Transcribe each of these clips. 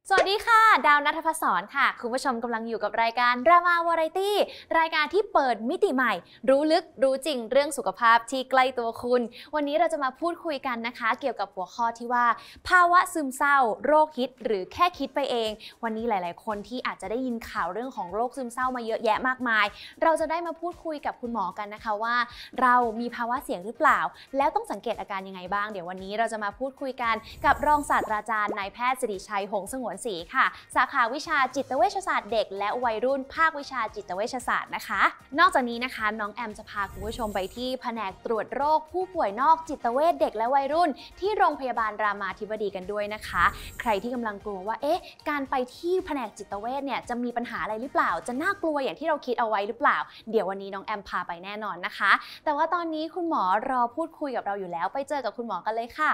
สวัสดีค่ะดาวณัฐภศรค่ะคุณผู้ชมกำลังอยู่กับรายการดรามาวาไรตี้รายการที่เปิดมิติใหม่รู้ลึกรู้จริงเรื่องสุขภาพที่ใกล้ตัวคุณวันนี้เราจะมาพูดคุยกันนะคะเกี่ยวกับหัวข้อที่ว่าภาวะซึมเศร้าโรคฮิตหรือแค่คิดไปเองวันนี้หลายๆคนที่อาจจะได้ยินข่าวเรื่องของโรคซึมเศร้ามาเยอะแยะมากมายเราจะได้มาพูดคุยกับคุณหมอกันนะคะว่าเรามีภาวะเสี่ยงหรือเปล่าแล้วต้องสังเกตอาการยังไงบ้างเดี๋ยววันนี้เราจะมาพูดคุยกันกับรองศาสตราจารย์นายแพทย์สิริชัยหงส์สงวนศรีค่ะสาขาวิชาจิตเวชศาสตร์เด็กและวัยรุ่นภาควิชาจิตเวชศาสตร์นะคะนอกจากนี้นะคะน้องแอมจะพาคุณผู้ชมไปที่แผนกตรวจโรคผู้ป่วยนอกจิตเวชเด็กและวัยรุ่นที่โรงพยาบาลรามาธิบดีกันด้วยนะคะใครที่กำลังกลัวว่าการไปที่แผนกจิตเวชเนี่ยจะมีปัญหาอะไรหรือเปล่าจะน่ากลัวอย่างที่เราคิดเอาไว้หรือเปล่าเดี๋ยววันนี้น้องแอมพาไปแน่นอนนะคะแต่ว่าตอนนี้คุณหมอรอพูดคุยกับเราอยู่แล้วไปเจอกับคุณหมอกันเลยค่ะ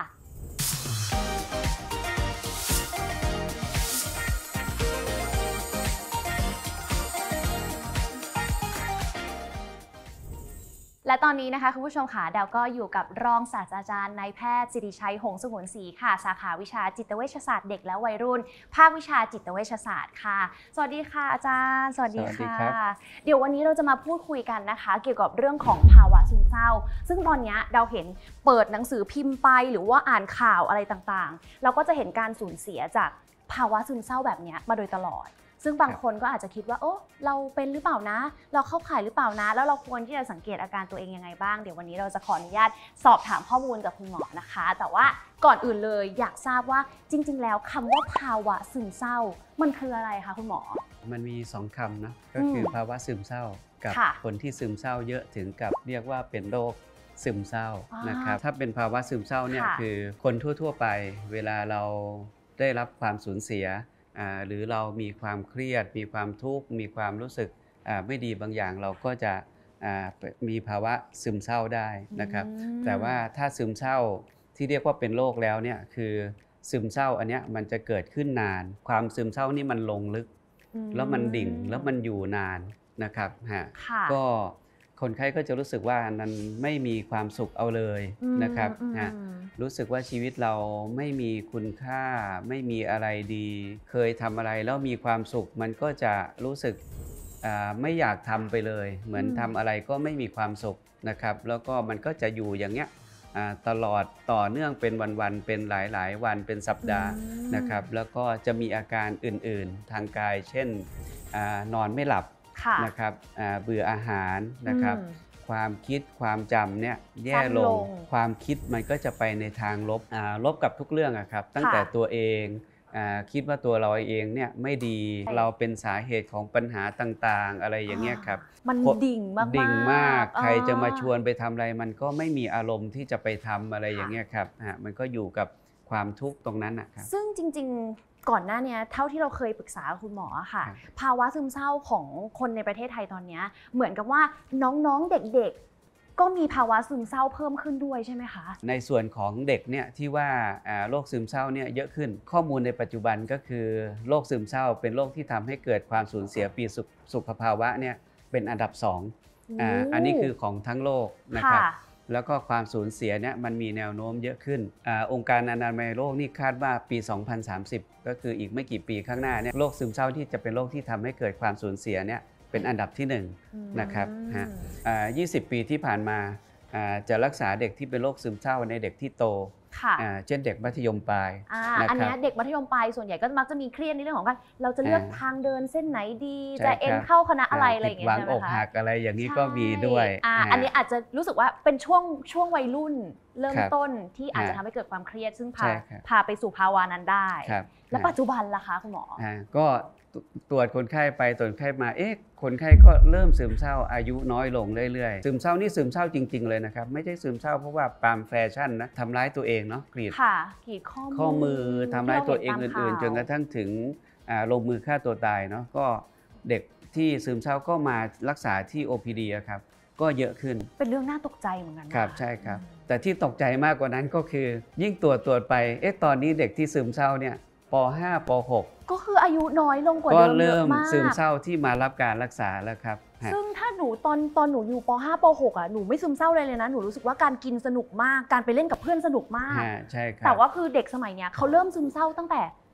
และตอนนี้นะคะคุณผู้ชมค่ะดาวก็อยู่กับรองศาสตราจารย์นายแพทย์สิริชัยหงส์สงวนศรีค่ะสาขาวิชาจิตเวชศาสตร์เด็กและวัยรุ่นภาควิชาจิตเวชศาสตร์ค่ะสวัสดีค่ะอาจารย์สวัสดีค่ะเดี๋ยววันนี้เราจะมาพูดคุยกันนะคะเกี่ยวกับเรื่องของภาวะซึมเศร้าซึ่งตอนนี้ดาวเห็นเปิดหนังสือพิมพ์ไปหรือว่าอ่านข่าวอะไรต่างๆเราก็จะเห็นการสูญเสียจากภาวะซึมเศร้าแบบนี้มาโดยตลอดซึ่งบางคนก็อาจจะคิดว่าเราเป็นหรือเปล่านะเราเข้าข่ายหรือเปล่านะแล้วเราควรที่จะสังเกตอาการตัวเองยังไงบ้างเดี๋ยววันนี้เราจะขออนุญาตสอบถามข้อมูลกับคุณหมอนะคะแต่ว่าก่อนอื่นเลยอยากทราบว่าจริงๆแล้วคำว่าภาวะซึมเศร้ามันคืออะไรคะคุณหมอมันมี2คำนะก็คือภาวะซึมเศร้ากับคนที่ซึมเศร้าเยอะถึงกับเรียกว่าเป็นโรคซึมเศร้านะครับถ้าเป็นภาวะซึมเศร้าเนี่ยคือคนทั่วๆไปเวลาเราได้รับความสูญเสียหรือเรามีความเครียดมีความทุกข์มีความรู้สึกไม่ดีบางอย่างเราก็จะมีภาวะซึมเศร้าได้นะครับแต่ว่าถ้าซึมเศร้าที่เรียกว่าเป็นโรคแล้วเนี่ยคือซึมเศร้าอันเนี้ยมันจะเกิดขึ้นนานความซึมเศร้านี่มันลงลึกแล้วมันดิ่งแล้วมันอยู่นานนะครับก็คนไข้ก็จะรู้สึกว่ามันไม่มีความสุขเอาเลยนะครับรู้สึกว่าชีวิตเราไม่มีคุณค่าไม่มีอะไรดีเคยทำอะไรแล้วมีความสุขมันก็จะรู้สึกไม่อยากทำไปเลยเหมือนทำอะไรก็ไม่มีความสุขนะครับแล้วก็มันก็จะอยู่อย่างเงี้ยตลอดต่อเนื่องเป็นวันๆเป็นหลายๆวันเป็นสัปดาห์นะครับแล้วก็จะมีอาการอื่นๆทางกายเช่นนอนไม่หลับนะครับเบื่ออาหารนะครับความคิดความจำเนี่ยแย่ลงความคิดมันก็จะไปในทางลบลบกับทุกเรื่องครับตั้งแต่ตัวเองคิดว่าตัวเราเองเนี่ยไม่ดีเราเป็นสาเหตุของปัญหาต่างๆอะไรอย่างเงี้ยครับมันดิ่งมากใครจะมาชวนไปทำอะไรมันก็ไม่มีอารมณ์ที่จะไปทำอะไรอย่างเงี้ยครับมันก็อยู่กับความทุกข์ตรงนั้นนะครับซึ่งจริงๆก่อนหน้านี้เท่าที่เราเคยปรึกษาคุณหมอค่ะภาวะซึมเศร้าของคนในประเทศไทยตอนนี้เหมือนกับว่าน้องๆเด็กๆก็มีภาวะซึมเศร้าเพิ่มขึ้นด้วยใช่ไหมคะในส่วนของเด็กเนี่ยที่ว่าโรคซึมเศร้าเนี่ยเยอะขึ้นข้อมูลในปัจจุบันก็คือโรคซึมเศร้าเป็นโรคที่ทำให้เกิดความสูญเสียปีสุขภาวะเนี่ยเป็นอันดับ2อันนี้คือของทั้งโลกนะครับแล้วก็ความสูญเสียเนี่ยมันมีแนวโน้มเยอะขึ้นองค์การอนามัยโลกนี่คาดว่าปี 2030 ก็คืออีกไม่กี่ปีข้างหน้าเนี่ยโรคซึมเศร้าที่จะเป็นโรคที่ทำให้เกิดความสูญเสียเนี่ยเป็นอันดับที่1นะครับ20 ปีที่ผ่านมาจะรักษาเด็กที่เป็นโรคซึมเศร้าในเด็กที่โตเช่นเด็กมัธยมปลายอันนี้เด็กมัธยมปลายส่วนใหญ่ก็มักจะมีเครียดในเรื่องของการเราจะเลือกทางเดินเส้นไหนดีจะเอ็นเข้าคณะอะไรอะไรอย่างเงี้ยหวังอกหักอะไรอย่างนี้ก็มีด้วยอันนี้อาจจะรู้สึกว่าเป็นช่วงวัยรุ่นเริ่มต้นที่อาจจะทำให้เกิดความเครียดซึ่งพาไปสู่ภาวะนั้นได้และปัจจุบันล่ะคะคุณหมอก็ตรวจคนไข้ไปตรวจคนไข้มาคนไข้ก็เริ่มซึมเศร้าอายุน้อยลงเรื่อยๆซึมเศร้านี่ซึมเศร้าจริงๆเลยนะครับไม่ใช่ซึมเศร้าเพราะว่าตามแฟชั่นนะทำร้ายตัวเองเนาะกรีดข้อมือทำร้ายตัวเองอื่นๆจนกระทั่งถึงลงมือฆ่าตัวตายเนาะก็เด็กที่ซึมเศร้าก็มารักษาที่ OPD ครับก็เยอะขึ้นเป็นเรื่องน่าตกใจเหมือนกันครับใช่ครับแต่ที่ตกใจมากกว่านั้นก็คือยิ่งตรวจไปตอนนี้เด็กที่ซึมเศร้าเนี่ยป.5 ป.6 ก็คืออายุน้อยลงกว่าเดิมเยอะมากก็เริ่มซึมเศร้าที่มารับการรักษาแล้วครับซึ่งถ้าหนูตอนหนูอยู่ป.5 ป.6 หนูไม่ซึมเศร้าเลยนะหนูรู้สึกว่าการกินสนุกมากการไปเล่นกับเพื่อนสนุกมากใช่ครับแต่ว่าคือเด็กสมัยเนี้ยเขาเริ่มซึมเศร้าตั้งแต่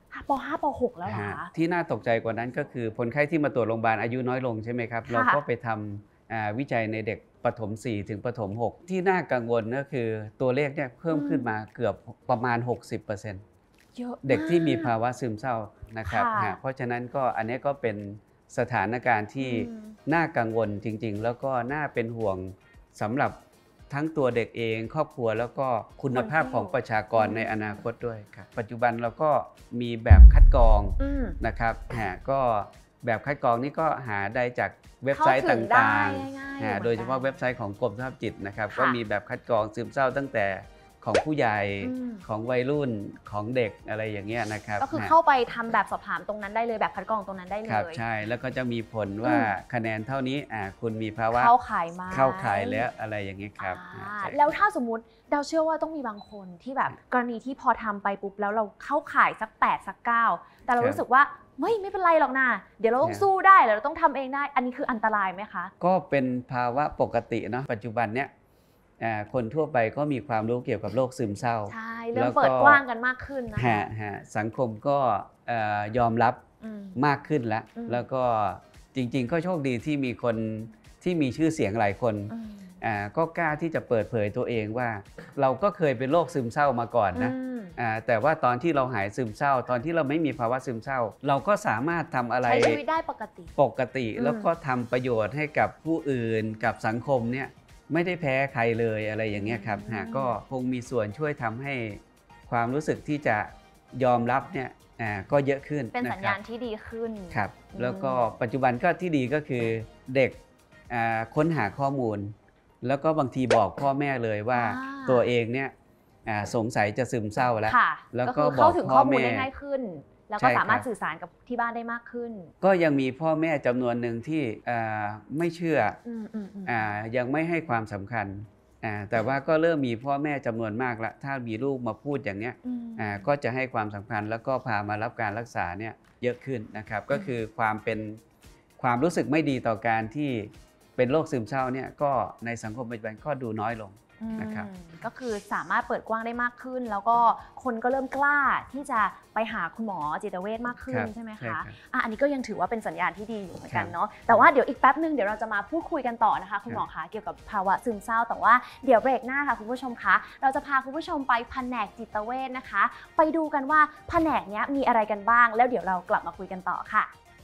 ป.5 ป.6 แล้วเหรอคะที่น่าตกใจกว่านั้นก็คือคนไข้ที่มาตรวจโรงพยาบาลอายุน้อยลงใช่ไหมครับเราก็ไปทำวิจัยในเด็กประถม 4 ถึงประถม 6 ที่น่ากังวลก็คือตัวเลขเนี่ยเพิ่มขึ้นมาเกือบประมาณ 60%เด็กที่มีภาวะซึมเศร้านะครับเพราะฉะนั้นก็อันนี้ก็เป็นสถานการณ์ที่น่ากังวลจริงๆแล้วก็น่าเป็นห่วงสำหรับทั้งตัวเด็กเองครอบครัวแล้วก็คุณภาพของประชากรในอนาคตด้วยครับปัจจุบันเราก็มีแบบคัดกรองนะครับก็แบบคัดกรองนี้ก็หาได้จากเว็บไซต์ต่างๆโดยเฉพาะเว็บไซต์ของกรมสุขภาพจิตนะครับก็มีแบบคัดกรองซึมเศร้าตั้งแต่ของผู้ใหญ่ของวัยรุ่นของเด็กอะไรอย่างเงี้ยนะครับก็คือเข้าไปทำแบบสอบถามตรงนั้นได้เลยแบบคัดกรองตรงนั้นได้เลยใช่แล้วก็จะมีผลว่าคะแนนเท่านี้คุณมีภาวะเข้าข่ายมาเข้าข่ายแล้วอะไรอย่างเงี้ยครับแล้วถ้าสมมุติเราเชื่อว่าต้องมีบางคนที่แบบกรณีที่พอทำไปปุ๊บแล้วเราเข้าข่ายสัก8สัก9แต่เรารู้สึกว่าไม่เป็นไรหรอกนะเดี๋ยวเราต้องสู้ได้เราต้องทำเองได้อันนี้คืออันตรายไหมคะก็เป็นภาวะปกติเนาะปัจจุบันเนี้ยคนทั่วไปก็มีความรู้เกี่ยวกับโรคซึมเศร้าใช่เริ่มเปิดกว้างกันมากขึ้นนะคะสังคมก็ยอมรับมากขึ้นแล้วก็จริงๆก็โชคดีที่มีคนที่มีชื่อเสียงหลายคนก็กล้าที่จะเปิดเผยตัวเองว่าเราก็เคยเป็นโรคซึมเศร้ามาก่อนนะแต่ว่าตอนที่เราหายซึมเศร้าตอนที่เราไม่มีภาวะซึมเศร้าเราก็สามารถทำอะไรใช้ชีวิตได้ปกติแล้วก็ทำประโยชน์ให้กับผู้อื่นกับสังคมเนี่ยไม่ได้แพ้ใครเลยอะไรอย่างเงี้ยครับก็คงมีส่วนช่วยทำให้ความรู้สึกที่จะยอมรับเนี่ยก็เยอะขึ้นเป็นสัญญาณที่ดีขึ้นครับแล้วก็ปัจจุบันก็ที่ดีก็คือเด็กค้นหาข้อมูลแล้วก็บางทีบอกพ่อแม่เลยว่าตัวเองเนี่ยสงสัยจะซึมเศร้าแล้วก็บอกพ่อแม่ได้ง่ายขึ้นแล้วก็สามารถสื่อสารกับที่บ้านได้มากขึ้นก็ยังมีพ่อแม่จำนวนหนึ่งที่ไม่เชื่อยังไม่ให้ความสำคัญแต่ว่าก็เริ่มมีพ่อแม่จำนวนมากละถ้ามีลูกมาพูดอย่างเนี้ยก็จะให้ความสำคัญแล้วก็พามารับการรักษาเนี่ยเยอะขึ้นนะครับก็คือความรู้สึกไม่ดีต่อการที่เป็นโรคซึมเศร้าเนี่ยก็ในสังคมปัจจุบันก็ดูน้อยลงนะครับก็คือสามารถเปิดกว้างได้มากขึ้นแล้วก็คนก็เริ่มกล้าที่จะไปหาคุณหมอจิตเวชมากขึ้นใช่ไหมคะอันนี้ก็ยังถือว่าเป็นสัญญาณที่ดีอยู่เหมือนกันเนาะแต่ว่าเดี๋ยวอีกแป๊บนึงเดี๋ยวเราจะมาพูดคุยกันต่อนะคะคุณหมอคะเกี่ยวกับภาวะซึมเศร้าแต่ว่าเดี๋ยวเบรกหน้าค่ะคุณผู้ชมคะเราจะพาคุณผู้ชมไปแผนกจิตเวชนะคะไปดูกันว่าแผนกนี้มีอะไรกันบ้างแล้วเดี๋ยวเรากลับมาคุยกันต่อค่ะ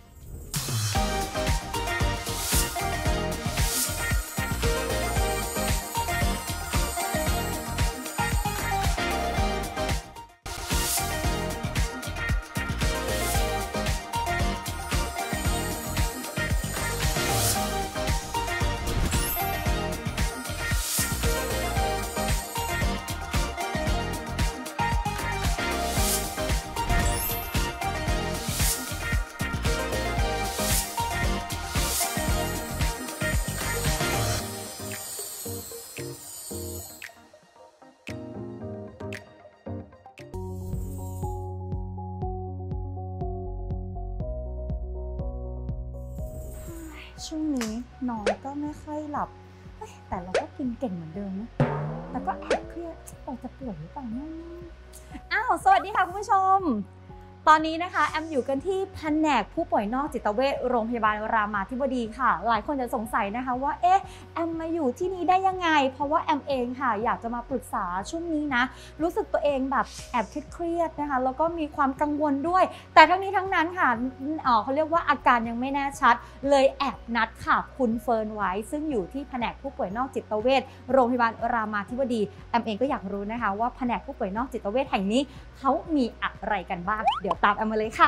ช่วงนี้นอนก็ไม่ค่อยหลับแต่เราก็กินเก่งเหมือนเดิมนะแต่ก็แอบเครียดเราจะป่วยหรือเปล่านะสวัสดีค่ะคุณผู้ชมตอนนี้นะคะแอมอยู่กันที่แผนกผู้ป่วยนอกจิตเวชโรงพยาบาลรามาธิบดีค่ะหลายคนจะสงสัยนะคะว่าแอมมาอยู่ที่นี้ได้ยังไงเพราะว่าแอมเองค่ะอยากจะมาปรึกษาช่วงนี้นะรู้สึกตัวเองแบบแอบเครียดนะคะแล้วก็มีความกังวลด้วยแต่ทั้งนี้ทั้งนั้นค่ะเขาเรียกว่าอาการยังไม่แน่ชัดเลยแอบนัดค่ะคุณเฟิร์นไว้ซึ่งอยู่ที่แผนกผู้ป่วยนอกจิตเวชโรงพยาบาลรามาธิบดีแอมเองก็อยากรู้นะคะว่าแผนกผู้ป่วยนอกจิตเวชแห่งนี้เขามีอะไรกันบ้างเดี๋ยวตามแอมมาเลยค่ะ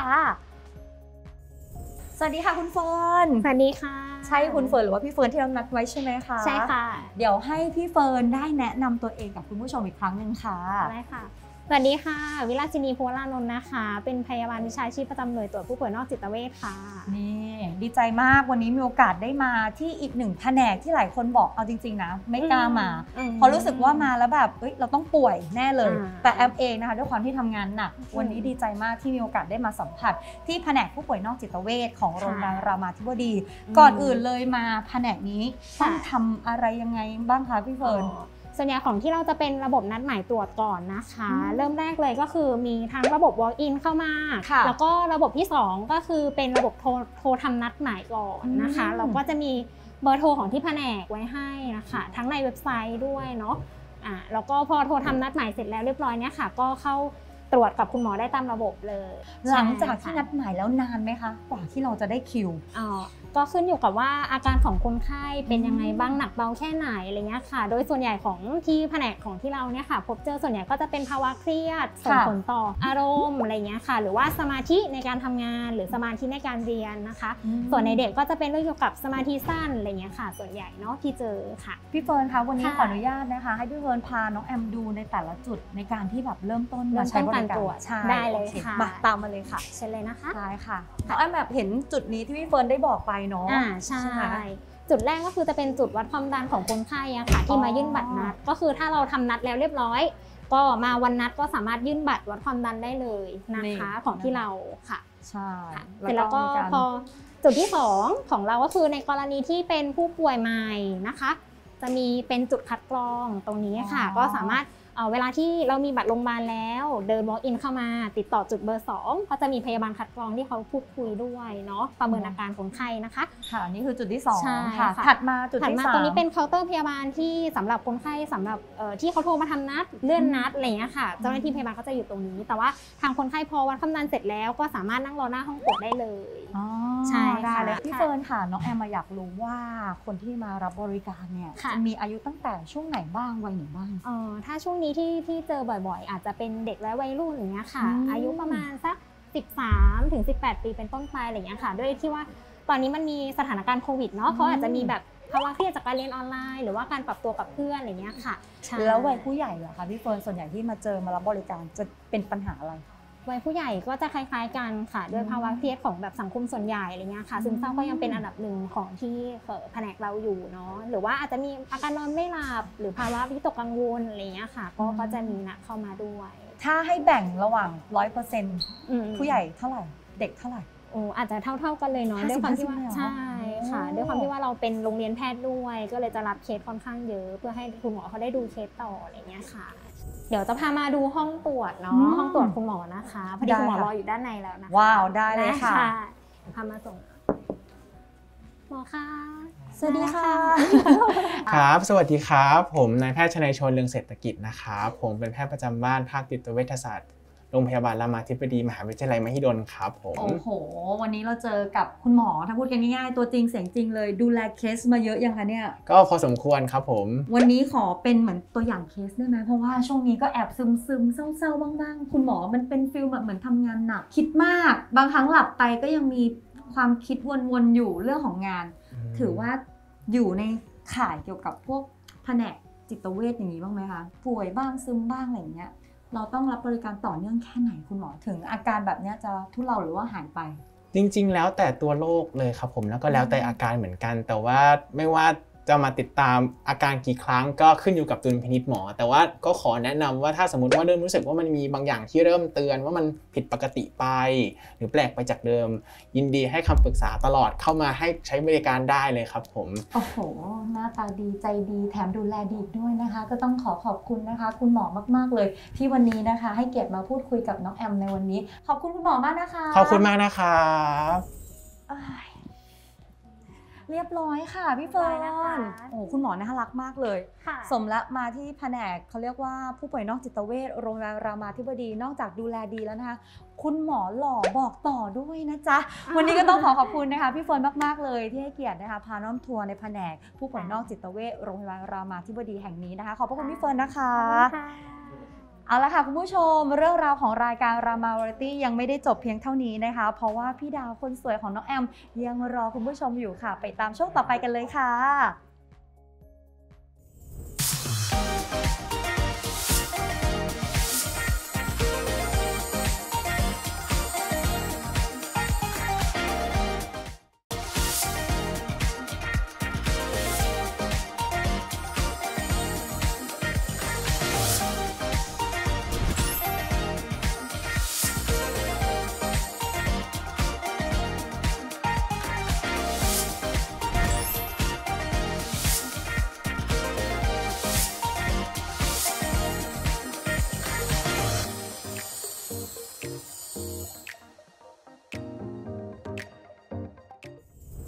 สวัสดีค่ะคุณเฟิร์นสวัสดีค่ะใช่คุณเฟิร์นหรือว่าพี่เฟิร์นที่เรานัดไว้ใช่ไหมคะใช่ค่ะเดี๋ยวให้พี่เฟิร์นได้แนะนำตัวเองกับคุณผู้ชมอีกครั้งหนึ่งค่ะได้ค่ะสวัสดีค่ะวิลาสินีภูวรานนท์นะคะเป็นพยาบาลวิชาชีพประจำหน่วยตรวจผู้ป่วยนอกจิตเวชค่ะนี่ดีใจมากวันนี้มีโอกาสได้มาที่อีกหนึ่งแผนกที่หลายคนบอกเอาจริงๆนะไม่กล้ามาเพราะรู้สึกว่ามาแล้วแบบเราต้องป่วยแน่เลยแต่แอมเองนะคะด้วยความที่ทำงานหนักวันนี้ดีใจมากที่มีโอกาสได้มาสัมผัสที่แผนกผู้ป่วยนอกจิตเวชของโรงพยาบาลรามาธิบดีก่อนอื่นเลยมาแผนกนี้ต้องทำอะไรยังไงบ้างคะพี่เฟิร์นส่วนใหญ่ของที่เราจะเป็นระบบนัดหมายตรวจก่อนนะคะเริ่มแรกเลยก็คือมีทั้งระบบ walk-in เข้ามาแล้วก็ระบบที่2ก็คือเป็นระบบโทรทำนัดหมายก่อนนะคะเราก็จะมีเบอร์โทรของที่แผนกไว้ให้นะคะทั้งในเว็บไซต์ด้วยเนาะแล้วก็พอโทรทำนัดหมายเสร็จแล้วเรียบร้อยเนี่ยค่ะก็เข้าตรวจกับคุณหมอได้ตามระบบเลยหลังจากที่นัดหมายแล้วนานไหมคะกว่าที่เราจะได้คิวก็ขึ้นอยู่กับว่าอาการของคนไข้เป็นยังไงบ้างหนักเบาแค่ไหนอะไรเงี้ยค่ะโดยส่วนใหญ่ของที่แผนกของที่เราเนี่ยค่ะพบเจอส่วนใหญ่ก็จะเป็นภาวะเครียดส่งผลต่ออารมณ์อะไรเงี้ยค่ะหรือว่าสมาธิในการทำงานหรือสมาธิในการเรียนนะคะส่วนในเด็กก็จะเป็นเรื่องเกี่ยวกับสมาธิสั้นอะไรเงี้ยค่ะส่วนใหญ่เนาะที่เจอค่ะพี่เฟิร์นคะวันนี้ขออนุญาตนะคะให้พี่เฟิร์นพาน้องแอมดูในแต่ละจุดในการที่แบบเริ่มต้นมาใช้บริการได้เลยค่ะตามมาเลยค่ะเชิญเลยนะคะได้ค่ะน้องแอมแบบเห็นจุดนี้ที่พี่เฟิร์นได้บอกไปเนาะใช่จุดแรกก็คือจะเป็นจุดวัดความดันของคนไข้อะค่ะที่มายื่นบัตรนัดก็คือถ้าเราทำนัดแล้วเรียบร้อยก็มาวันนัดก็สามารถยื่นบัตรวัดความดันได้เลยนะคะของที่เราค่ะใช่เสร็จแล้วก็พอจุดที่2ของเราก็คือในกรณีที่เป็นผู้ป่วยใหม่นะคะจะมีเป็นจุดคัดกรองตรงนี้ค่ะก็สามารถเวลาที่เรามีบัตรโรงพยาบาลแล้วเดิน walk in เข้ามาติดต่อจุดเบอร์2ก็จะมีพยาบาลคัดกรองที่เขาพูดคุยด้วยเนาะประเมินอาการคนไข้นะคะค่ะนี่คือจุดที่2ค่ะถัดมาจุดที่3 ตรงนี้เป็นเคาน์เตอร์พยาบาลที่สำหรับคนไข้สำหรับที่เขาโทรมาทำนัดเลื่อนนัดอะไรอย่างเงี้ยค่ะเจ้าหน้าที่พยาบาลเขาจะอยู่ตรงนี้แต่ว่าทางคนไข้พอวัดความดันเสร็จแล้วก็สามารถนั่งรอหน้าห้องตรวจได้เลยใช่ค่ะพี่เฟิร์นค่ะน้องแอมอยากรู้ว่าคนที่มารับบริการเนี่ยจะมีอายุตั้งแต่ช่วงไหนบ้างวัยไหนบ้างถ้าช่วงนี้ที่เจอบ่อยๆอาจจะเป็นเด็กและวัยรุ่นอย่างเงี้ยค่ะอายุประมาณสัก13 ถึง 18 ปีเป็นต้นไปอะไรอย่างเงี้ยค่ะด้วยที่ว่าตอนนี้มันมีสถานการณ์โควิดเนาะเขาอาจจะมีแบบภาวะเครียดจากการเรียนออนไลน์หรือว่าการปรับตัวกับเพื่อนอะไรเงี้ยค่ะแล้ววัยผู้ใหญ่เหรอคะพี่เฟิร์นส่วนใหญ่ที่มาเจอมารับบริการจะเป็นปัญหาอะไรวัยผู้ใหญ่ก็จะคล้ายๆกันค่ะด้วยภาวะเครียดของแบบสังคมส่วนใหญ่อะไรเงี้ยค่ะซึมเศร้าก็ยังเป็นอันดับหนึ่งของที่แผนกเราอยู่เนาะหรือว่าอาจจะมีอาการนอนไม่หลับหรือภาวะวิตกกังวลอะไรเงี้ยค่ะก็จะมีนะเข้ามาด้วยถ้าให้แบ่งระหว่าง 100% ผู้ใหญ่เท่าไหร่เด็กเท่าไหร่อาจจะเท่ากันเลยเนาะด้วยความที่ว่าใช่ค่ะด้วยความที่ว่าเราเป็นโรงเรียนแพทย์ด้วยก็เลยจะรับเคสค่อนข้างเยอะเพื่อให้คุณหมอเขาได้ดูเคสต่ออะไรเงี้ยค่ะเดี๋ยวจะพามาดูห้องตรวจเนาะห้องตรวจคุณหมอนะคะพอดีคุณหมอรออยู่ด้านในแล้วนะคะว้าวได้เลยค่ะพามาส่งหมอค่ะสวัสดีค่ะครับสวัสดีครับผมนายแพทย์ชนัยชล เรืองเศรษฐกิจนะครับผมเป็นแพทย์ประจำบ้านภาคจิตเวชศาสตร์โรงพยาบาลรามาธิบดีมหาวิทยาลัยมหิดลครับผมโอ้โหวันนี้เราเจอกับคุณหมอถ้าพูดกันง่ายๆตัวจริงเสียงจริงเลยดูแลเคสมาเยอะยังคะเนี่ยก็พอสมควรครับผมวันนี้ขอเป็นเหมือนตัวอย่างเคสได้ไหมเพราะว่าช่วงนี้ก็แอบซึมเศร้าๆบ้างๆคุณหมอมันเป็นฟีลแบบเหมือนทำงานหนักคิดมากบางครั้งหลับไปก็ยังมีความคิดวนๆอยู่เรื่องของงานถือว่าอยู่ในข่ายเกี่ยวกับพวกแผนกจิตเวชอย่างนี้บ้างไหมคะป่วยบ้างซึมบ้างอะไรอย่างเงี้ยเราต้องรับบริการต่อเนื่องแค่ไหนคุณหมอถึงอาการแบบนี้จะทุเลาหรือว่าหายไปจริงๆแล้วแต่ตัวโรคเลยครับผมแล้วก็แล้วแต่อาการเหมือนกันแต่ว่าไม่ว่าจะมาติดตามอาการกี่ครั้งก็ขึ้นอยู่กับดุลพินิจหมอแต่ว่าก็ขอแนะนำว่าถ้าสมมติว่าเริ่มรู้สึกว่ามันมีบางอย่างที่เริ่มเตือนว่ามันผิดปกติไปหรือแปลกไปจากเดิมยินดีให้คำปรึกษาตลอดเข้ามาให้ใช้บริการได้เลยครับผมโอ้โหหน้าตาดีใจดีแถมดูแลดีด้วยนะคะก็ต้องขอบคุณนะคะคุณหมอมากๆเลยที่วันนี้นะคะให้เกียรติมาพูดคุยกับน้องแอมในวันนี้ขอบคุณคุณหมอมากนะคะขอบคุณมากนะครับเรียบร้อยค่ะพี่เฟิร์นโอ้คุณหมอน่ารักมากเลยสมแล้วมาที่แผนกเขาเรียกว่าผู้ป่วยนอกจิตเวชโรงพยาบาลรามาธิบดีนอกจากดูแลดีแล้วนะคะคุณหมอหล่อบอกต่อด้วยนะจ๊ะวันนี้ก็ต้องขอบคุณนะคะพี่เฟิร์นมากๆเลยที่ให้เกียรตินะคะพาน้องทัวร์ในแผนกผู้ป่วยนอกจิตเวชโรงพยาบาลรามาธิบดีแห่งนี้นะคะขอบพระคุณพี่เฟิร์นนะคะเอาละค่ะคุณผู้ชมเรื่องราวของรายการรามาวาไรตี้ยังไม่ได้จบเพียงเท่านี้นะคะเพราะว่าพี่ดาวคนสวยของน้องแอมยังรอคุณผู้ชมอยู่ค่ะไปตามช่วงต่อไปกันเลยค่ะ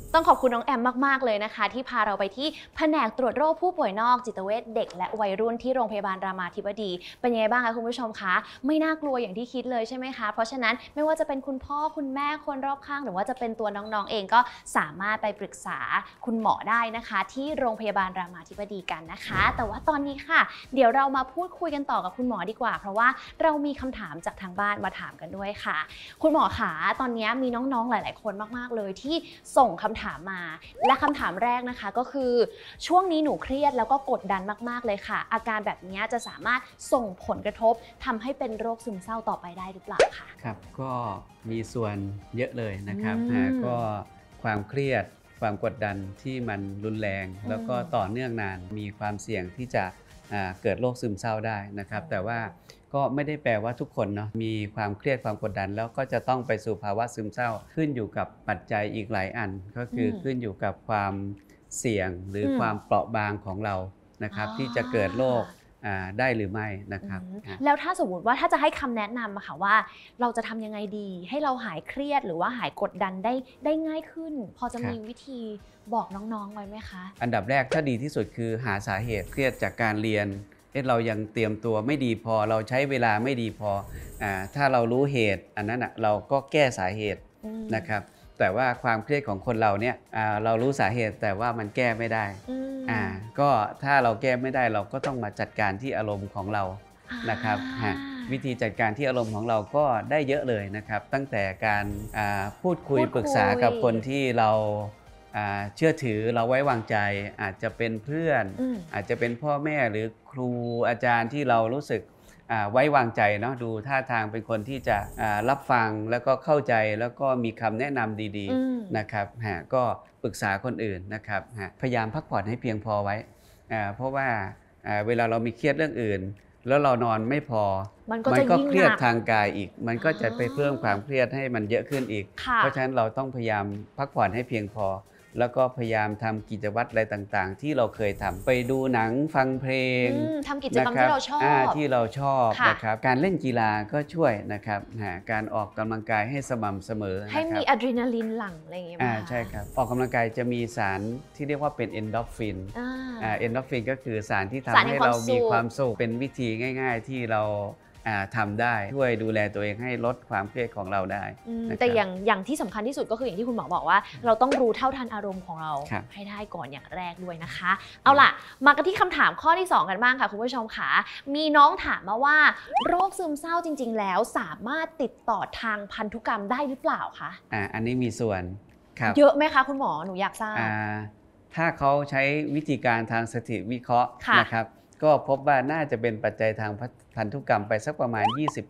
ต้องขอบคุณน้องแอมมากๆเลยนะคะที่พาเราไปที่แผนกตรวจโรคผู้ป่วยนอกจิตเวชเด็กและวัยรุ่นที่โรงพยาบาลรามาธิบดีเป็นยังไงบ้างคะคุณผู้ชมคะไม่น่ากลัวอย่างที่คิดเลยใช่ไหมคะเพราะฉะนั้นไม่ว่าจะเป็นคุณพ่อคุณแม่คนรอบข้างหรือว่าจะเป็นตัวน้องๆเองก็สามารถไปปรึกษาคุณหมอได้นะคะที่โรงพยาบาลรามาธิบดีกันนะคะแต่ว่าตอนนี้ค่ะเดี๋ยวเรามาพูดคุยกันต่อกับคุณหมอดีกว่าเพราะว่าเรามีคำถามจากทางบ้านมาถามกันด้วยค่ะคุณหมอคะตอนนี้มีน้องๆหลายๆคนมากๆเลยที่ส่งคำถามมาและคำถามแรกนะคะก็คือช่วงนี้หนูเครียดแล้วก็กดดันมากๆเลยค่ะอาการแบบนี้จะสามารถส่งผลกระทบทำให้เป็นโรคซึมเศร้าต่อไปได้หรือเปล่าคะครับก็มีส่วนเยอะเลยนะครับก็ความเครียดความกดดันที่มันรุนแรงแล้วก็ต่อเนื่องนานมีความเสี่ยงที่จะเกิดโรคซึมเศร้าได้นะครับแต่ว่าก็ไม่ได้แปลว่าทุกคนเนาะมีความเครียดความกดดันแล้วก็จะต้องไปสู่ภาวะซึมเศร้าขึ้นอยู่กับปัจจัยอีกหลายอันก็คือขึ้นอยู่กับความเสี่ยงหรือความเปราะบางของเรานะครับที่จะเกิดโรคได้หรือไม่นะครับแล้วถ้าสมมติว่าถ้าจะให้คำแนะนำอะค่ะว่าเราจะทำยังไงดีให้เราหายเครียดหรือว่าหายกดดันได้ง่ายขึ้นพอจะมีวิธีบอกน้องๆไว้ไหมคะอันดับแรกถ้าดีที่สุดคือหาสาเหตุเครียดจากการเรียนเรายังเตรียมตัวไม่ดีพอเราใช้เวลาไม่ดีพอถ้าเรารู้เหตุอันนั้นเราก็แก้สาเหตุนะครับแต่ว่าความเครียดของคนเราเนี่ยเรารู้สาเหตุแต่ว่ามันแก้ไม่ได้ก็ถ้าเราแก้ไม่ได้เราก็ต้องมาจัดการที่อารมณ์ของเรานะครับวิธีจัดการที่อารมณ์ของเราก็ได้เยอะเลยนะครับตั้งแต่การพูดคุยปรึกษากับคนที่เราเชื่อถือเราไว้วางใจอาจจะเป็นเพื่อนอาจจะเป็นพ่อแม่หรือครูอาจารย์ที่เรารู้สึกไว้วางใจเนาะดูท่าทางเป็นคนที่จะรับฟังแล้วก็เข้าใจแล้วก็มีคำแนะนำดีๆนะครับก็ปรึกษาคนอื่นนะครับพยายามพักผ่อนให้เพียงพอไว้เพราะว่าเวลาเรามีเครียดเรื่องอื่นแล้วเรานอนไม่พอมันก็เครียดทางกายอีกมันก็จะไปเพิ่มความเครียดให้มันเยอะขึ้นอีกเพราะฉะนั้นเราต้องพยายามพักผ่อนให้เพียงพอแล้วก็พยายามทำกิจวัตรอะไรต่างๆที่เราเคยทำไปดูหนังฟังเพลงทำกิจกรรมที่เราชอบนะครับการเล่นกีฬาก็ช่วยนะครับการออกกำลังกายให้สม่ำเสมอให้มีอะดรีนาลินหลั่งอะไรอย่างเงี้ยใช่ครับออกกำลังกายจะมีสารที่เรียกว่าเป็นเอนโดรฟินเอนโดรฟินก็คือสารที่ทำให้เรามีความสุขเป็นวิธีง่ายๆที่เราทำได้ช่วยดูแลตัวเองให้ลดความเครียดของเราได้แต่อย่างที่สำคัญที่สุดก็คืออย่างที่คุณหมอบอกว่าเราต้องรู้เท่าทันอารมณ์ของเราให้ได้ก่อนอย่างแรกด้วยนะคะเอาล่ะมากันที่คำถามข้อที่2กันบ้างค่ะคุณผู้ชมค่ะมีน้องถามมาว่าโรคซึมเศร้าจริงๆแล้วสามารถติดต่อทางพันธุกรรมได้หรือเปล่าคะอันนี้มีส่วนครับเยอะไหมคะคุณหมอหนูอยากทราบถ้าเขาใช้วิธีการทางสถิติวิเคราะห์นะครับก็พบว่าน่าจะเป็นปัจจัยทางพันธุกรรมไปสักประมาณ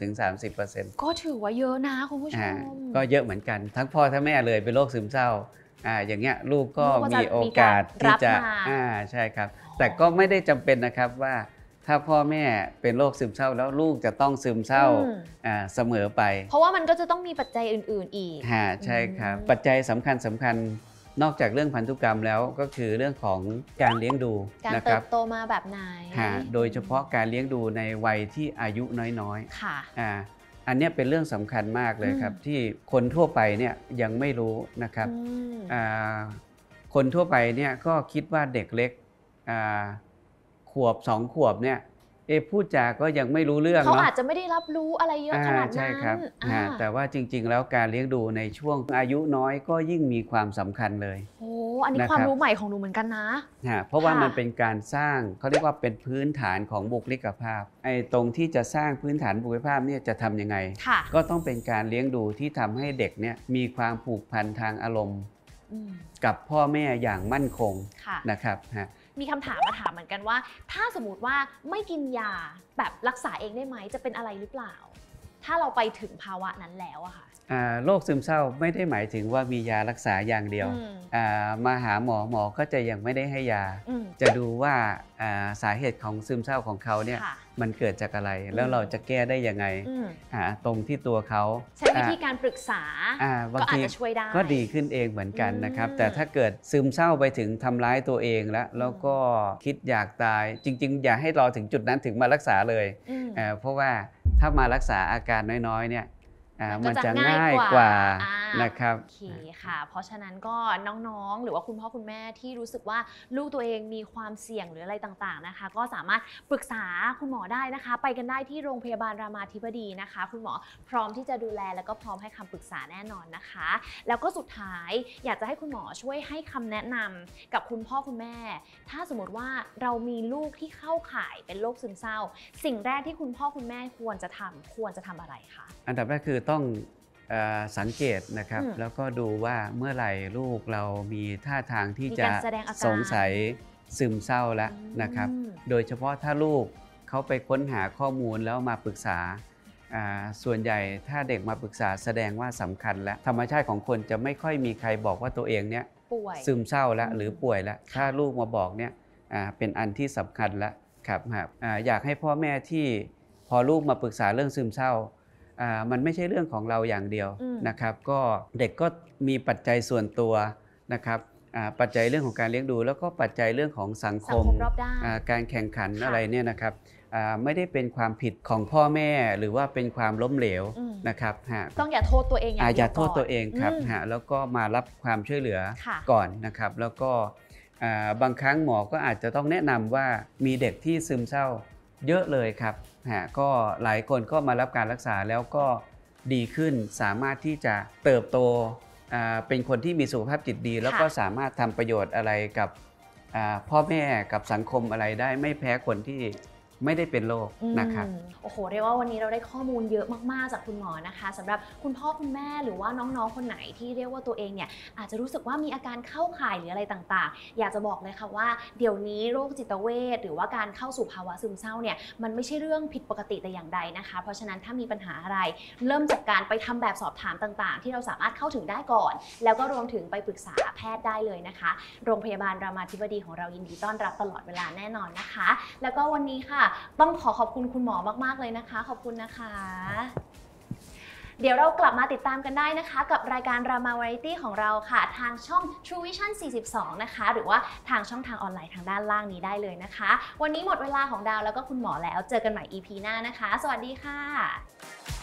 20-30% ก็ถือว่าเยอะนะคุณผู้ชมก็เยอะเหมือนกันทั้งพ่อทั้งแม่เลยเป็นโรคซึมเศร้าอย่างเงี้ยลูกก็มีโอกาสที่จะใช่ครับแต่ก็ไม่ได้จำเป็นนะครับว่าถ้าพ่อแม่เป็นโรคซึมเศร้าแล้วลูกจะต้องซึมเศร้าเสมอไปเพราะว่ามันก็จะต้องมีปัจจัยอื่นๆอีกใช่ครับปัจจัยสำคัญนอกจากเรื่องพันธุกรรมแล้วก็คือเรื่องของการเลี้ยงดูการเติบโตมาแบบไหนโดยเฉพาะการเลี้ยงดูในวัยที่อายุน้อยๆค่ะอันนี้เป็นเรื่องสำคัญมากเลยครับที่คนทั่วไปเนี่ยยังไม่รู้นะครับคนทั่วไปเนี่ยก็คิดว่าเด็กเล็กขวบ2 ขวบเนี่ยพูดจาก็ยังไม่รู้เรื่องเขาอาจจะไม่ได้รับรู้อะไรเยอะขนาดนั้นใช่ครับแต่ว่าจริงๆแล้วการเลี้ยงดูในช่วงอายุน้อยก็ยิ่งมีความสำคัญเลยโอ้อันนี้ความรู้ใหม่ของหนูเหมือนกันนะเพราะว่ามันเป็นการสร้างเขาเรียกว่าเป็นพื้นฐานของบุคลิกภาพตรงที่จะสร้างพื้นฐานบุคลิกภาพเนี่ยจะทำยังไงก็ต้องเป็นการเลี้ยงดูที่ทำให้เด็กเนี่ยมีความผูกพันทางอารมณ์กับพ่อแม่อย่างมั่นคงนะครับมีคำถามมาถามเหมือนกันว่าถ้าสมมติว่าไม่กินยาแบบรักษาเองได้ไหมจะเป็นอะไรหรือเปล่าถ้าเราไปถึงภาวะนั้นแล้วอะค่ะโรคซึมเศร้าไม่ได้หมายถึงว่ามียารักษาอย่างเดียวมาหาหมอก็จะยังไม่ได้ให้ยาจะดูว่าสาเหตุของซึมเศร้าของเขาเนี่ยมันเกิดจากอะไรแล้วเราจะแก้ได้ยังไงตรงที่ตัวเขาใช้วิธีการปรึกษาก็อาจจะช่วยได้ก็ดีขึ้นเองเหมือนกันนะครับแต่ถ้าเกิดซึมเศร้าไปถึงทำร้ายตัวเองแล้วก็คิดอยากตายจริงๆอย่าให้รอถึงจุดนั้นถึงมารักษาเลยเพราะว่าถ้ามารักษาอาการน้อยๆเนี่ยมันจะง่ายกว่านะครับโอเคค่ะเพราะฉะนั้นก็น้องๆหรือว่าคุณพ่อคุณแม่ที่รู้สึกว่าลูกตัวเองมีความเสี่ยงหรืออะไรต่างๆนะคะก็สามารถปรึกษาคุณหมอได้นะคะไปกันได้ที่โรงพยาบาลรามาธิบดีนะคะคุณหมอพร้อมที่จะดูแลแล้วก็พร้อมให้คำปรึกษาแน่นอนนะคะแล้วก็สุดท้ายอยากจะให้คุณหมอช่วยให้คำแนะนำกับคุณพ่อคุณแม่ถ้าสมมติว่าเรามีลูกที่เข้าข่ายเป็นโรคซึมเศร้าสิ่งแรกที่คุณพ่อคุณแม่ควรจะทำอะไรคะอันดับแรกคือต้องสังเกตนะครับแล้วก็ดูว่าเมื่อไหร่ลูกเรามีท่าทางที่จะสงสัยซึมเศร้าแล้วนะครับโดยเฉพาะถ้าลูกเขาไปค้นหาข้อมูลแล้วมาปรึกษาส่วนใหญ่ถ้าเด็กมาปรึกษาแสดงว่าสำคัญแล้วธรรมชาติของคนจะไม่ค่อยมีใครบอกว่าตัวเองเนี่ยซึมเศร้าแล้วหรือป่วยแล้วถ้าลูกมาบอกเนี่ยเป็นอันที่สำคัญแล้วครับอยากให้พ่อแม่ที่พอลูกมาปรึกษาเรื่องซึมเศร้ามันไม่ใช่เรื่องของเราอย่างเดียวนะครับก็เด็กก็มีปัจจัยส่วนตัวนะครับปัจจัยเรื่องของการเลี้ยงดูแล้วก็ปัจจัยเรื่องของสังคมการแข่งขันอะไรเนี่ยนะครับไม่ได้เป็นความผิดของพ่อแม่หรือว่าเป็นความล้มเหลวนะครับต้องอย่าโทษตัวเองอย่างเดียวอย่าโทษตัวเองครับแล้วก็มารับความช่วยเหลือก่อนนะครับแล้วก็บางครั้งหมอก็อาจจะต้องแนะนำว่ามีเด็กที่ซึมเศร้าเยอะเลยครับก็หลายคนก็มารับการรักษาแล้วก็ดีขึ้นสามารถที่จะเติบโตเป็นคนที่มีสุขภาพจิตดีแล้วก็สามารถทำประโยชน์อะไรกับพ่อแม่กับสังคมอะไรได้ไม่แพ้คนที่ไม่ได้เป็นโรคนะครับโอ้โหเรียกว่าวันนี้เราได้ข้อมูลเยอะมากๆจากคุณหมอนะคะสำหรับคุณพ่อคุณแม่หรือว่าน้องๆคนไหนที่เรียกว่าตัวเองเนี่ยอาจจะรู้สึกว่ามีอาการเข้าข่ายหรืออะไรต่างๆอยากจะบอกเลยค่ะว่าเดี๋ยวนี้โรคจิตเวชหรือว่าการเข้าสู่ภาวะซึมเศร้าเนี่ยมันไม่ใช่เรื่องผิดปกติแต่อย่างใดนะคะเพราะฉะนั้นถ้ามีปัญหาอะไรเริ่มจากการไปทำแบบสอบถามต่างๆที่เราสามารถเข้าถึงได้ก่อนแล้วก็รวมถึงไปปรึกษาแพทย์ได้เลยนะคะโรงพยาบาลรามาธิบดีของเรายินดีต้อนรับตลอดเวลาแน่นอนนะคะแล้วก็วันนี้ค่ะต้องขอบคุณคุณหมอมากๆเลยนะคะขอบคุณนะคะเดี๋ยวเรากลับมาติดตามกันได้นะคะกับรายการ Rama Variety ของเราค่ะทางช่อง True Vision 42 นะคะหรือว่าทางช่องทางออนไลน์ทางด้านล่างนี้ได้เลยนะคะวันนี้หมดเวลาของดาวแล้วก็คุณหมอแล้วเจอกันใหม่ EP หน้านะคะสวัสดีค่ะ